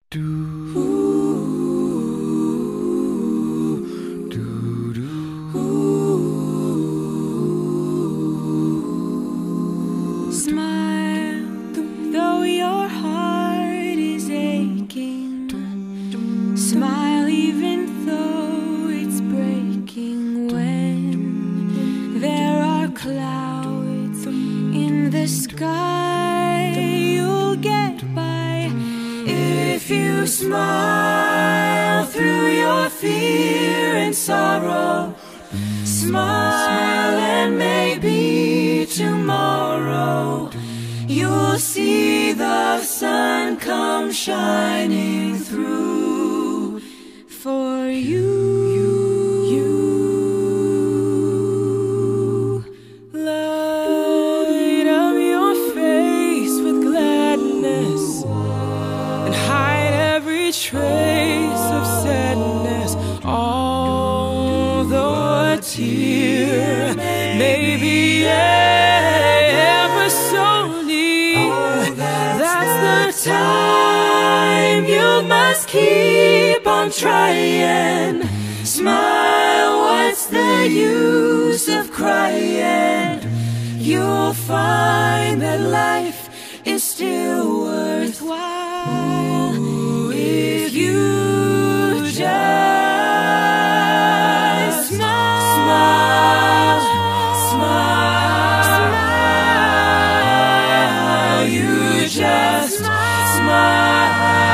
Smile, though your heart is aching. Smile even though it's breaking. When there are clouds in the sky, you'll get by. If you smile through your fear and sorrow, smile and maybe tomorrow you'll see the sun come shining through for you. Light up your face with gladness and hide every trace of sadness. Although a tear may be ever so near, that's the time you must keep on trying. Smile, what's the use of crying? You'll find that life is still worthwhile if you just smile, smile, you just smile.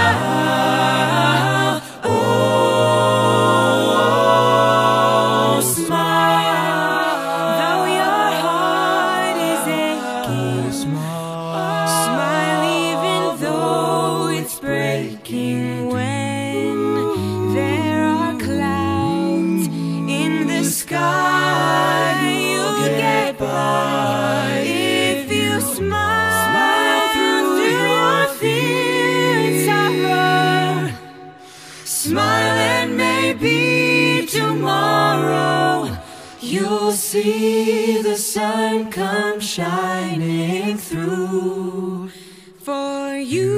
Oh, smile, though your heart is aching. Smile even though it's breaking. When there are clouds in the sky, you'll get by. If you smile through your fear and sorrow, smile and maybe tomorrow you'll see the sun come shining through for you.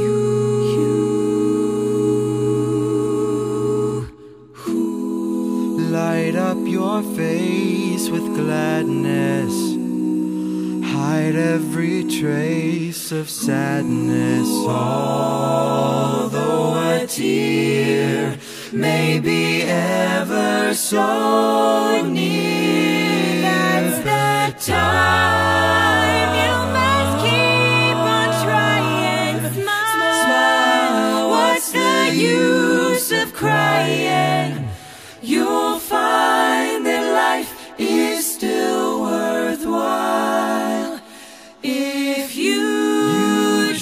Light up your face with gladness, hide every trace of sadness. Although a tear may be ever so near, that's the time you must keep on trying. Smile, what's the use of crying? You'll find that life is still worthwhile if you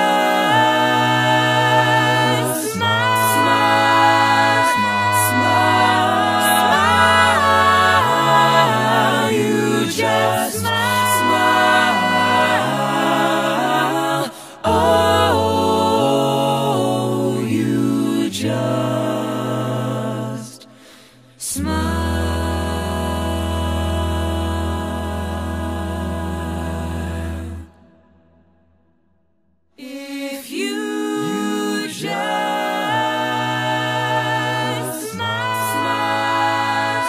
just smile, smile, you just smile. Oh, you just smile. If you just smile,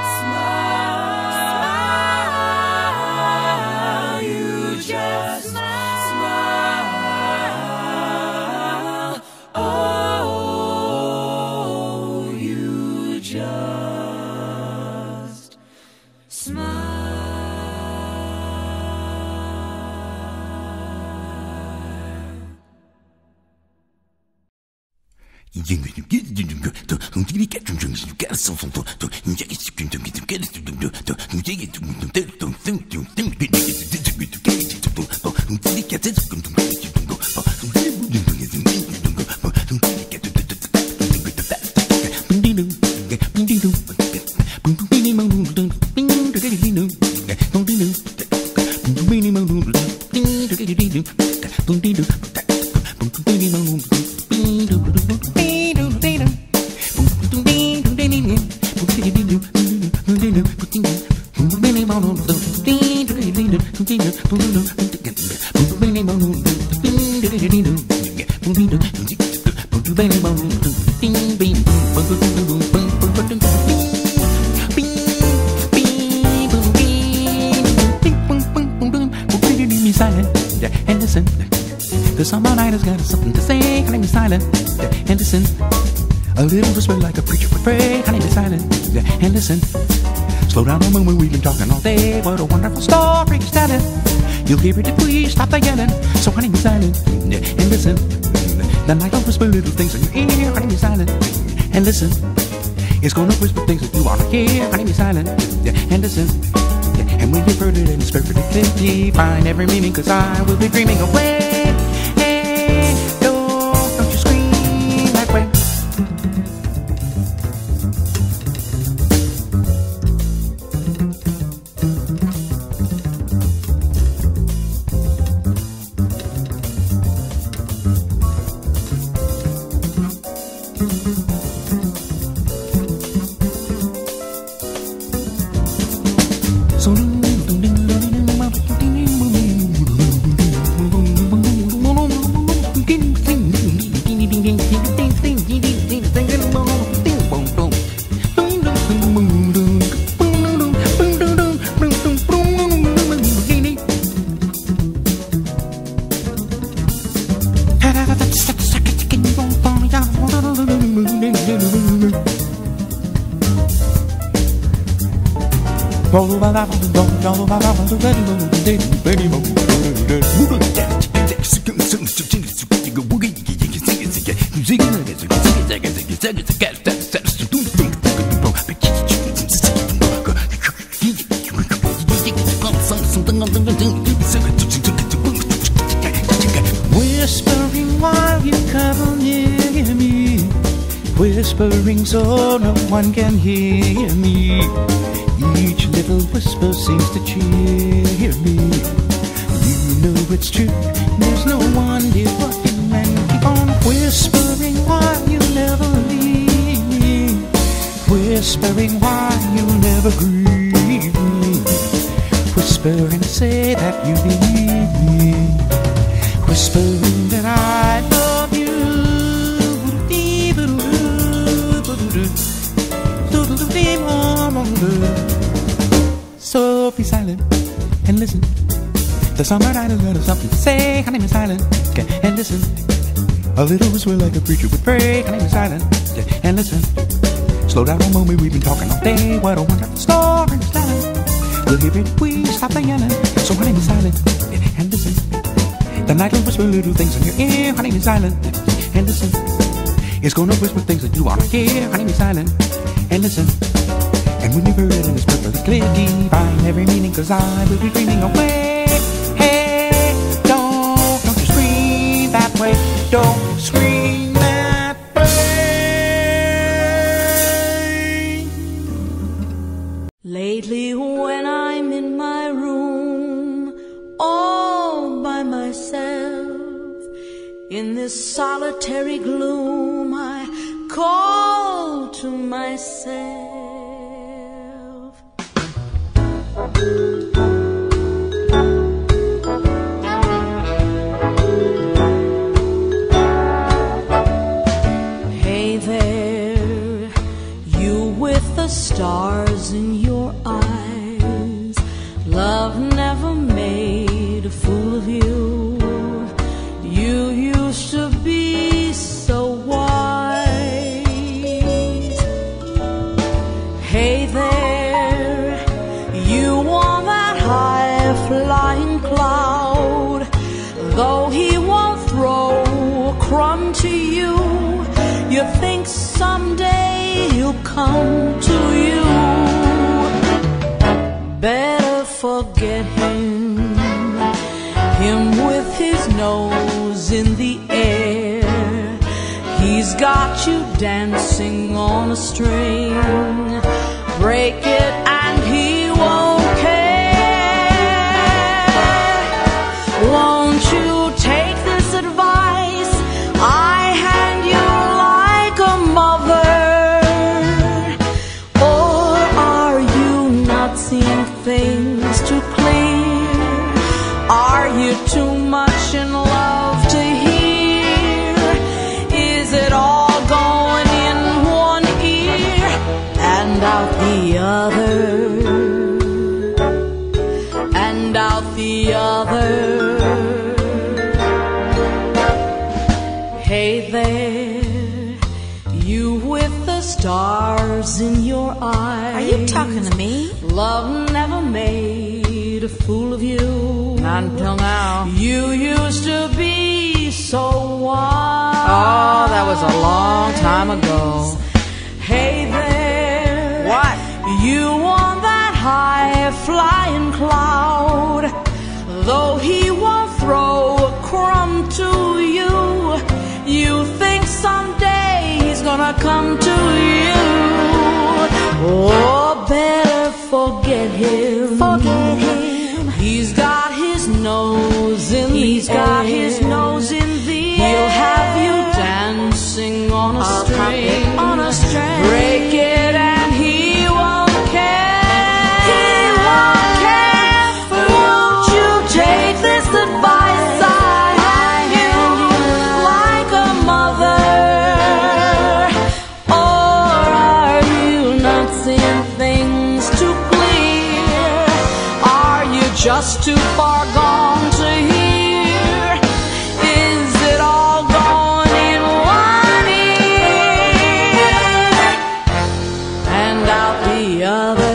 smile, you just smile. Oh, you just smile. The summer night has got something to say. Her name is silent, and listen. A little whisper like a preacher would pray. Her name is silent, and listen. Slow down a moment, we've been talking all day. What a wonderful story he's telling. You'll hear it if we stop the yelling. So her name is silent, and listen. The night will whisper little things in your ear. Her name is silent, and listen. It's gonna whisper things that you wanna hear. Her name is silent, and listen. And when you've heard it and it's perfectly clear, find every meaning, 'cause I will be dreaming away. Hey, don't you scream that way. Whispering while you come near me, whispering so no one can hear me. Each little whisper seems to cheer me. You know it's true, there's no one dear but you, and keep on whispering while you never leave me, whispering while you never grieve me, whisper and say that you need me, whispering that I love you. So be silent and listen. The summer night has got something to say. Her name is silent, and listen. A little whisper like a preacher would pray. Her name is silent, and listen. Slow down a moment, we've been talking all day. What a wonderful story is telling. We'll hear it if we stop the yelling. So her name is silent, and listen. The night will whisper little things in your ear. Her name is silent, and listen. It's gonna whisper things that you wanna hear. Her name is silent, and listen. And when you've heard it and it's perfectly clear, define every meaning, 'cause I will be dreaming away. Hey, don't you scream that way. Don't scream that way. Lately when I'm in my room, all by myself, in this solitary gloom, I call to myself. Hey there, you with the stars in your eyes. Love never made a fool of you. You used to be so wise. Hey there, you on that high flying cloud. Though he won't throw a crumb to you, you think someday he'll come to you. Better forget him with his nose in the air. He's got you dancing on a string. Break it and he won't care. Won't you take this advice I hand you like a mother? Or are you not seeing things too clear? Are you too much in love to hear? Is it all going in one ear and out the other? Hey there, you with the stars in your eyes. Are you talking to me? Love never made a fool of you. Not until now. You used to be so wild. Oh, that was a long time ago. Hey there. What? You on that high flying cloud. Though he won't throw a crumb to you, you think someday he's gonna come to you. Oh, better forget him. Forget him. He's got his nose in the got air. his nose in the He'll air. have you dancing on a string. On a string. Break it and he won't care. He won't care for Won't you take this advice I hand you like a mother? Or are you not seeing things too clear? Are you just too far gone to hear? Is it all gone in one ear and out the other?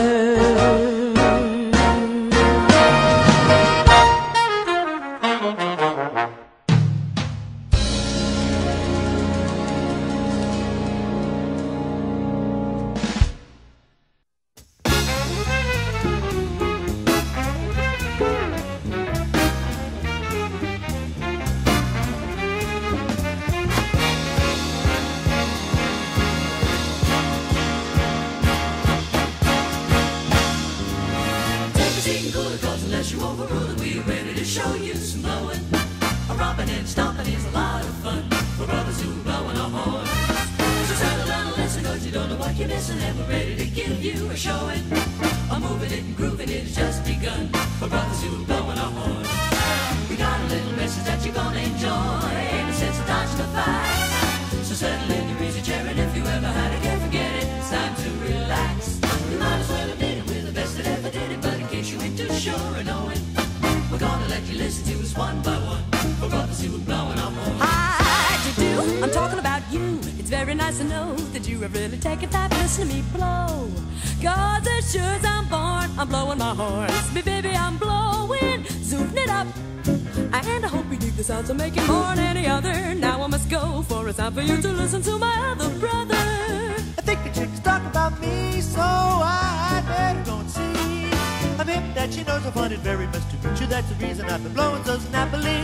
I'm talking about you. It's very nice to know that you have really taken time to listen to me blow. 'Cause as sure as I'm born, I'm blowing my horn. Listen to me, baby, I'm blowing, zooming it up. And I hope you dig the sounds I'm making more than any other. Now I must go, for it's time for you to listen to my other brother. I think the chick's talking about me, so I better go and see. I'm hip that she knows I find it very much to meet you. That's the reason I've been blowing so snappily.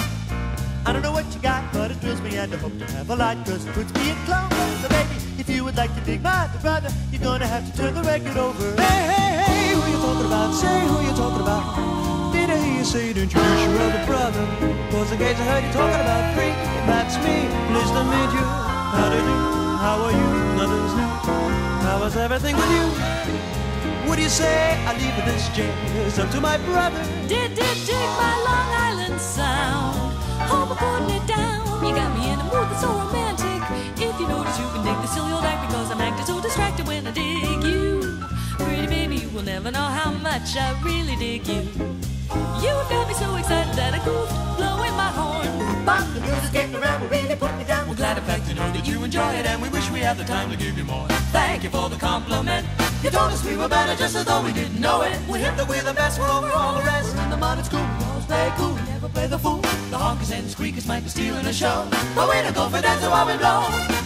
I don't know what you got, but it thrills me and I hope to have a lot, 'cause it puts me in clover. So baby, if you would like to dig my other brother, you're gonna have to turn the record over. Hey, hey, hey, who you talking about? Say who you talking about. Did I hear you say to introduce your other brother? 'Cause in case I heard you talking about freak, that's me. Pleased to meet you. How do you do? How are you? Nothing's new. How is everything with you? What do you say I leave this jazz up to my brother? Dig my Long Island sound. Hope I'm putting it down. You got me in a mood that's so romantic. If you notice, you can dig the silly old act, because I'm acting so distracted when I dig you. Pretty baby, you will never know how much I really dig you. You got me so excited that I goofed, blowing my horn. But the music's getting around, will really put me down. We're glad, in fact, to know that you enjoy it, and we wish we had the time to give you more. Thank you for the compliment. You told us we were better just as though we didn't know it. We're hip that we're the best, we're over all the rest. We're in the mud, it's cool, we always play cool, we never play the fool. The honkers and the squeakers might be stealing a show, but we don't go for that, so I will blow.